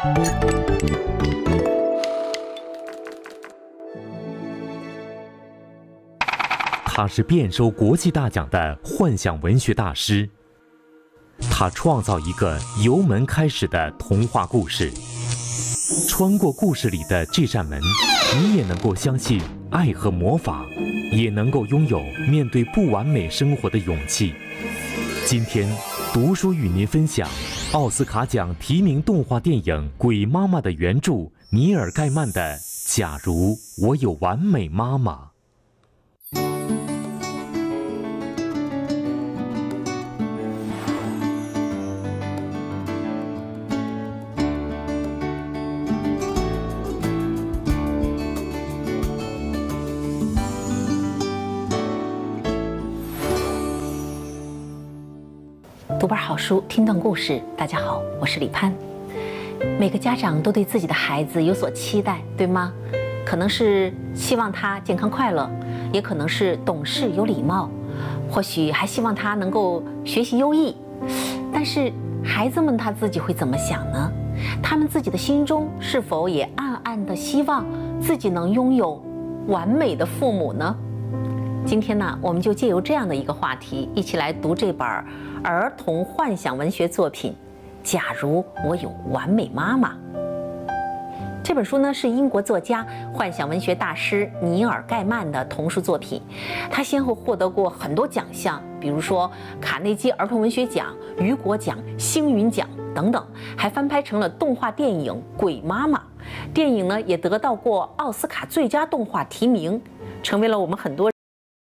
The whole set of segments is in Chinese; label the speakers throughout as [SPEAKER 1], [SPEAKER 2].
[SPEAKER 1] 他是遍收国际大奖的幻想文学大师。他创造一个由门开始的童话故事，穿过故事里的这扇门，你也能够相信爱和魔法，也能够拥有面对不完美生活的勇气。今天，读书与您分享奥斯卡奖提名动画电影《鬼妈妈》的原著尼尔·盖曼的《假如我有完美妈妈》。
[SPEAKER 2] 读本好书，听段故事。大家好，我是李攀。每个家长都对自己的孩子有所期待，对吗？可能是希望他健康快乐，也可能是懂事有礼貌，或许还希望他能够学习优异。但是孩子们他自己会怎么想呢？他们自己的心中是否也暗暗地希望自己能拥有完美的父母呢？今天呢，我们就借由这样的一个话题，一起来读这本儿童幻想文学作品《假如我有完美妈妈》。这本书呢是英国作家、幻想文学大师尼尔·盖曼的童书作品，他先后获得过很多奖项，比如说卡内基儿童文学奖、雨果奖、星云奖等等，还翻拍成了动画电影《鬼妈妈》。电影呢也得到过奥斯卡最佳动画提名，成为了我们很多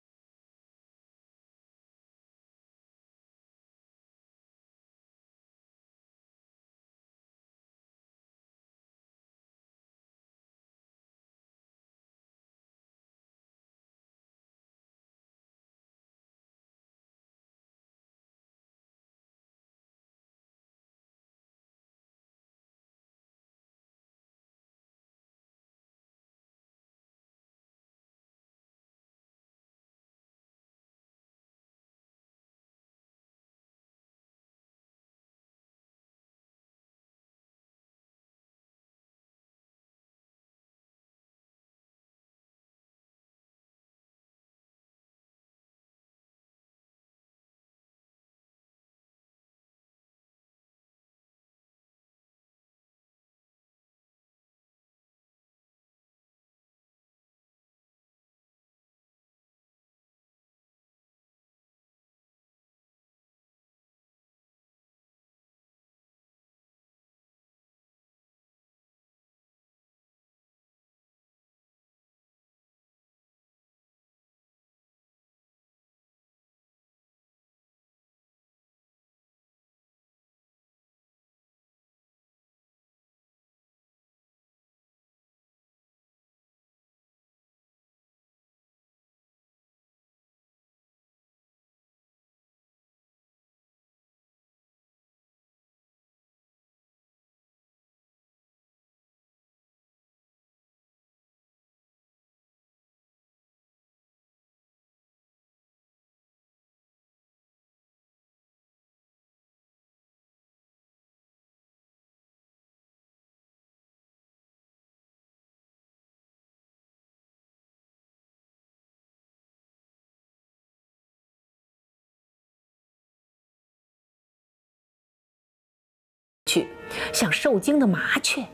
[SPEAKER 2] 像受惊的麻雀。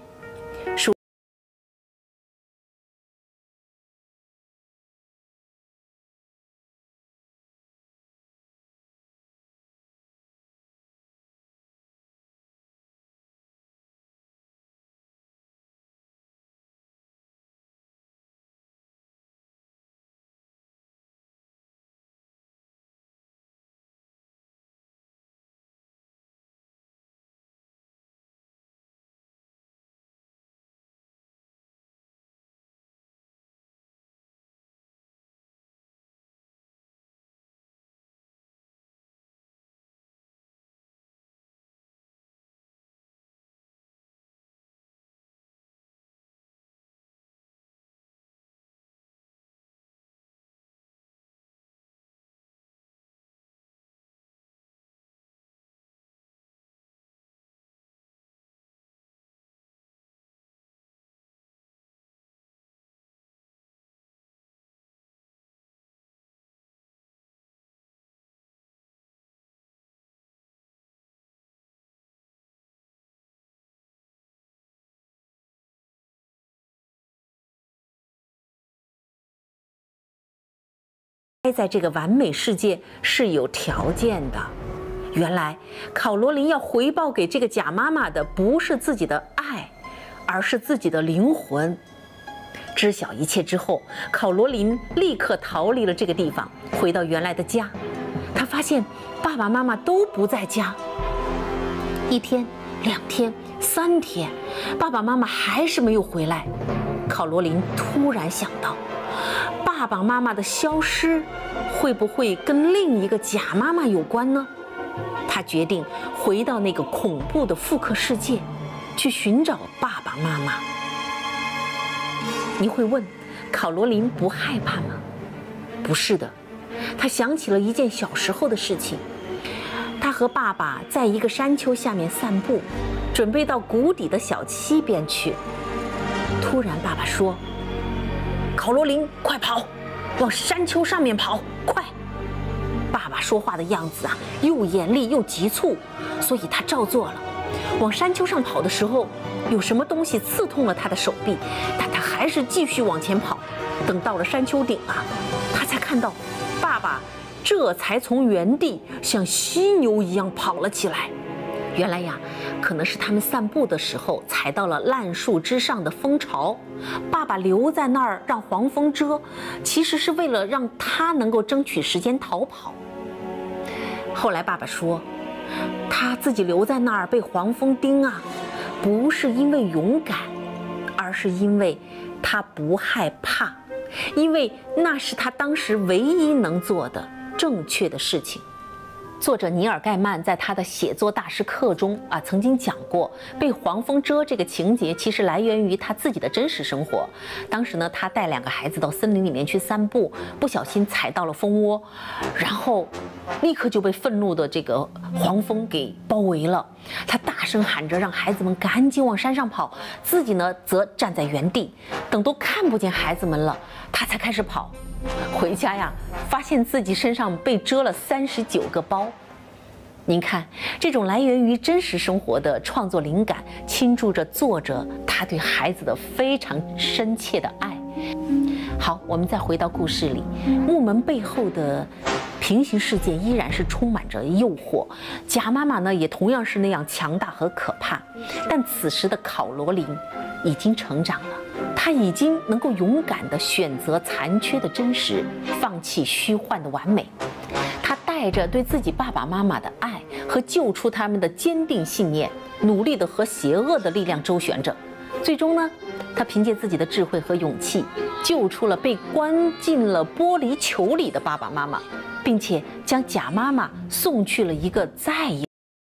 [SPEAKER 2] 在这个完美世界是有条件的。原来考罗琳要回报给这个假妈妈的不是自己的爱，而是自己的灵魂。知晓一切之后，考罗琳立刻逃离了这个地方，回到原来的家。她发现爸爸妈妈都不在家。1天、2天、3天，爸爸妈妈还是没有回来。考罗琳突然想到，爸爸妈妈的消失会不会跟另一个假妈妈有关呢？她决定回到那个恐怖的复刻世界，去寻找爸爸妈妈。你会问，考罗琳不害怕吗？不是的，她想起了一件小时候的事情。她和爸爸在一个山丘下面散步，准备到谷底的小溪边去。突然，爸爸说：“考罗琳，快跑，往山丘上面跑，快！”爸爸说话的样子又严厉又急促，所以他照做了。往山丘上跑的时候，有什么东西刺痛了他的手臂，但他还是继续往前跑。等到了山丘顶他才看到爸爸这才从原地像犀牛一样跑了起来。原来可能是他们散步的时候踩到了烂树枝上的蜂巢，爸爸留在那儿让黄蜂蛰，其实是为了让他能够争取时间逃跑。后来爸爸说，他自己留在那儿被黄蜂叮不是因为勇敢，而是因为他不害怕，因为那是他当时唯一能做的正确的事情。作者尼尔·盖曼在他的写作大师课中曾经讲过，被黄蜂蛰这个情节其实来源于他自己的真实生活。当时呢，他带2个孩子到森林里面去散步，不小心踩到了蜂窝，然后立刻就被愤怒的这个黄蜂给包围了。他大声喊着让孩子们赶紧往山上跑，自己呢则站在原地，等都看不见孩子们了，他才开始跑。回家发现自己身上被蛰了39个包。您看，这种来源于真实生活的创作灵感，倾注着作者他对孩子的非常深切的爱。好，我们再回到故事里，木门背后的平行世界依然是充满着诱惑，假妈妈呢也同样是那样强大和可怕。但此时的考罗琳已经成长了，她已经能够勇敢地选择残缺的真实，放弃虚幻的完美。她带着对自己爸爸妈妈的爱和救出他们的坚定信念，努力地和邪恶的力量周旋着。最终呢，她凭借自己的智慧和勇气，救出了被关进了玻璃球里的爸爸妈妈，并且将假妈妈送去了一个再也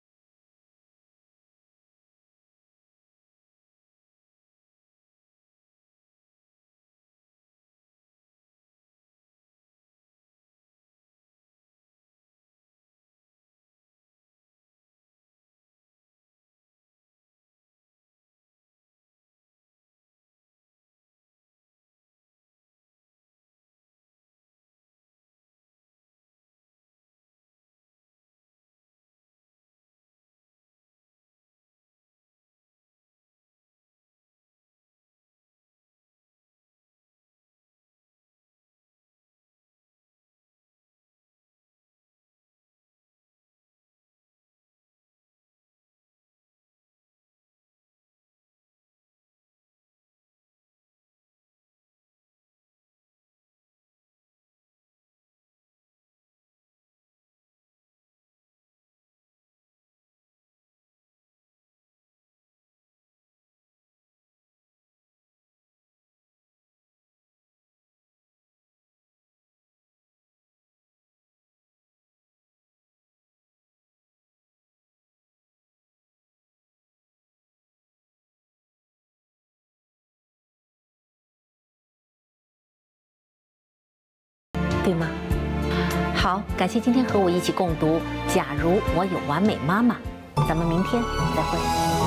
[SPEAKER 2] 对吗？好，感谢今天和我一起共读《假如我有完美妈妈》，咱们明天再会。